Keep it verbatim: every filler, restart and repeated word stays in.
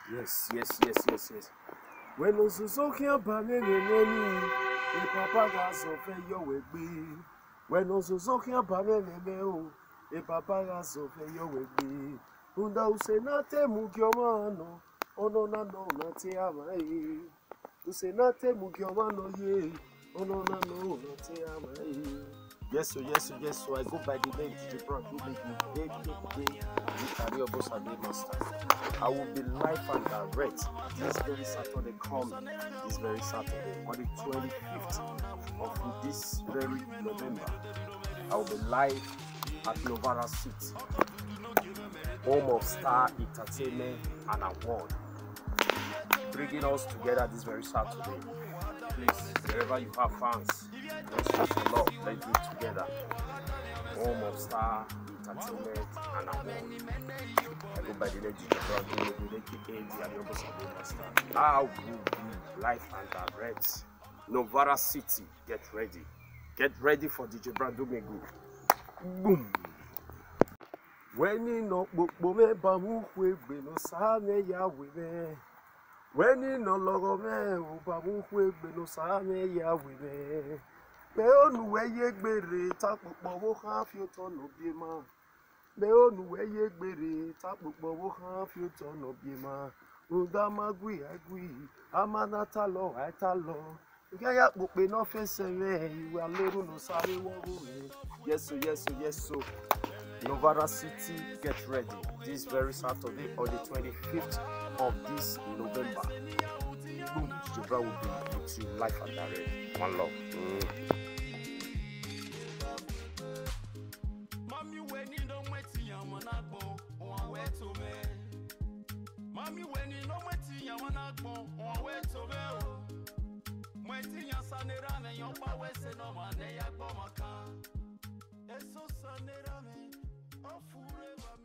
Yes, yes, yes, yes, yes. When no so can banene neni, e papa gas of your way. When no so can banene neo, e papa gas of your way. Unda use nate mugiomano, ono na no nate amai. Use nate mugiomano ye, ono na no nate amai. Yes, so yes, so yes, so I go by the name D J Brown, who make me day, day, day, the career boss and day master. I will be live and direct this very Saturday coming, this very Saturday, on the twenty-fifth of this very November. I will be live at Novara City, home of Star Entertainment and Award, bringing us together this very Saturday. Please, wherever you have fans, let's show some love, let's do it together. Home of Star Entertainment and Award. I go by the name D J Brown, who make me the career boss and day master. I will be live and direct. Novara City, get ready. Get ready for D J Brown, do me good. Boom. When you know book me bamu we no sane ya we me. When you no logo me bamu we no sane ya we me. Me onu we ye gbere ta popo wo kan fi to no bi ma. Me onu we ye gbere ta popo wo kan fi to no bi ma. Uda magui agui amanata lo aita lo. Gaya pope no face me you are little no sare wo me. Yes so yes so yes so. Novara City, get ready this very Saturday on the twenty-fifth of this November. Boom, D J Brown will be with you live and direct. One love. Mm. Mommy, when you don't wait till you wanna go, or wait to me. Mommy, when you don't wait till you wanna go, or wait to me. When you son and your power say no man, they are going to come. It's so sunny, oh, forever.